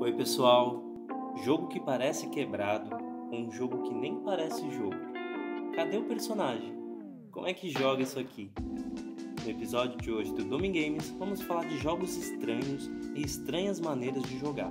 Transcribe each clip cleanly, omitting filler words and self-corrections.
Oi pessoal, jogo que parece quebrado, um jogo que nem parece jogo. Cadê o personagem? Como é que joga isso aqui? No episódio de hoje do Domin Games, vamos falar de jogos estranhos e estranhas maneiras de jogar.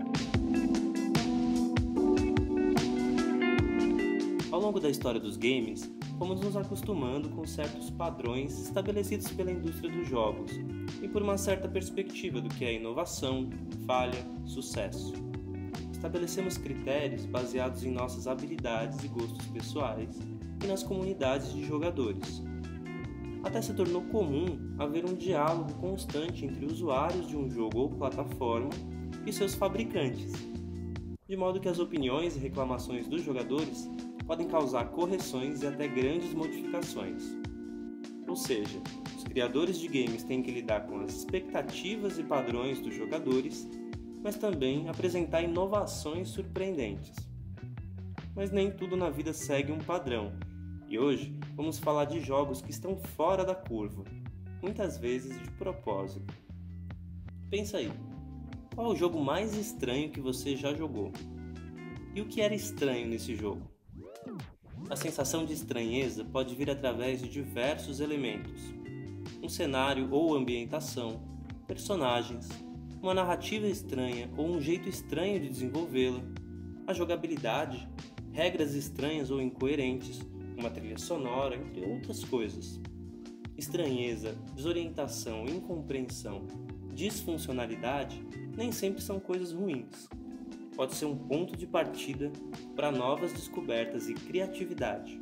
Ao longo da história dos games, fomos nos acostumando com certos padrões estabelecidos pela indústria dos jogos e por uma certa perspectiva do que é inovação, falha, sucesso. Estabelecemos critérios baseados em nossas habilidades e gostos pessoais e nas comunidades de jogadores. Até se tornou comum haver um diálogo constante entre usuários de um jogo ou plataforma e seus fabricantes, de modo que as opiniões e reclamações dos jogadores podem causar correções e até grandes modificações. Ou seja, os criadores de games têm que lidar com as expectativas e padrões dos jogadores, mas também apresentar inovações surpreendentes. Mas nem tudo na vida segue um padrão, e hoje vamos falar de jogos que estão fora da curva, muitas vezes de propósito. Pensa aí, qual é o jogo mais estranho que você já jogou? E o que era estranho nesse jogo? A sensação de estranheza pode vir através de diversos elementos: um cenário ou ambientação, personagens, uma narrativa estranha ou um jeito estranho de desenvolvê-la, a jogabilidade, regras estranhas ou incoerentes, uma trilha sonora, entre outras coisas. Estranheza, desorientação, incompreensão, disfuncionalidade nem sempre são coisas ruins. Pode ser um ponto de partida para novas descobertas e criatividade.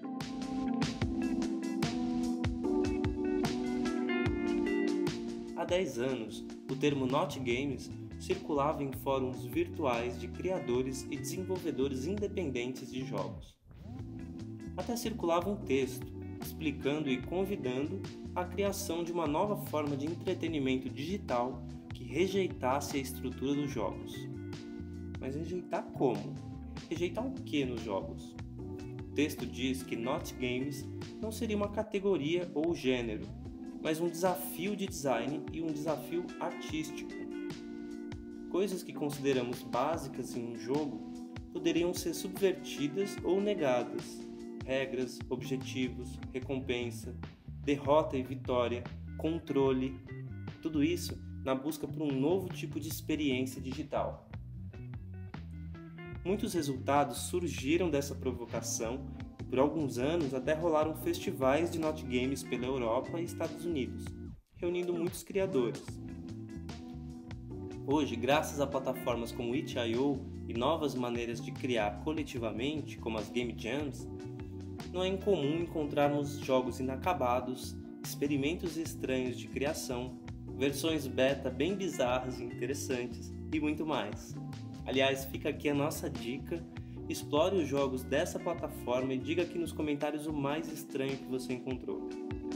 Há 10 anos, o termo Not Games circulava em fóruns virtuais de criadores e desenvolvedores independentes de jogos. Até circulava um texto explicando e convidando a criação de uma nova forma de entretenimento digital que rejeitasse a estrutura dos jogos. Mas rejeitar como? Rejeitar o que nos jogos? O texto diz que Not Games não seria uma categoria ou gênero, mas um desafio de design e um desafio artístico. Coisas que consideramos básicas em um jogo poderiam ser subvertidas ou negadas. Regras, objetivos, recompensa, derrota e vitória, controle, tudo isso na busca por um novo tipo de experiência digital. Muitos resultados surgiram dessa provocação e por alguns anos até rolaram festivais de Not Games pela Europa e Estados Unidos, reunindo muitos criadores. Hoje, graças a plataformas como itch.io e novas maneiras de criar coletivamente, como as Game Jams, não é incomum encontrarmos jogos inacabados, experimentos estranhos de criação, versões beta bem bizarras e interessantes e muito mais. Aliás, fica aqui a nossa dica: explore os jogos dessa plataforma e diga aqui nos comentários o mais estranho que você encontrou.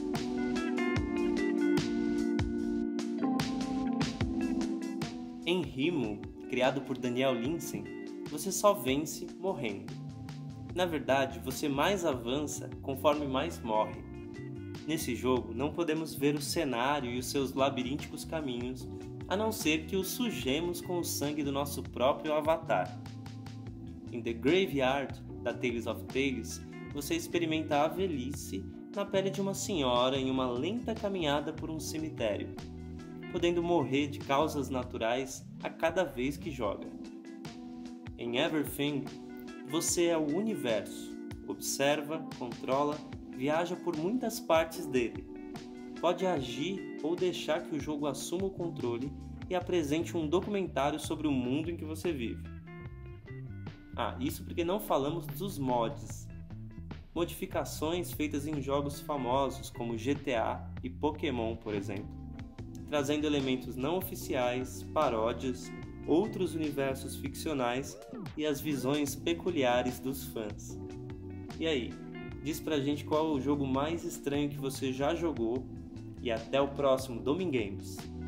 Em Rimo, criado por Daniel Linsen, você só vence morrendo. Na verdade, você mais avança conforme mais morre. Nesse jogo, não podemos ver o cenário e os seus labirínticos caminhos, a não ser que os sujemos com o sangue do nosso próprio avatar. Em The Graveyard, da Tales of Tales, você experimenta a velhice na pele de uma senhora em uma lenta caminhada por um cemitério, podendo morrer de causas naturais a cada vez que joga. Em Everything, você é o universo, observa, controla, viaja por muitas partes dele. Pode agir ou deixar que o jogo assuma o controle e apresente um documentário sobre o mundo em que você vive. Isso porque não falamos dos mods. Modificações feitas em jogos famosos como GTA e Pokémon, por exemplo, trazendo elementos não oficiais, paródias, outros universos ficcionais e as visões peculiares dos fãs. E aí, diz pra gente qual é o jogo mais estranho que você já jogou e até o próximo Domin Games!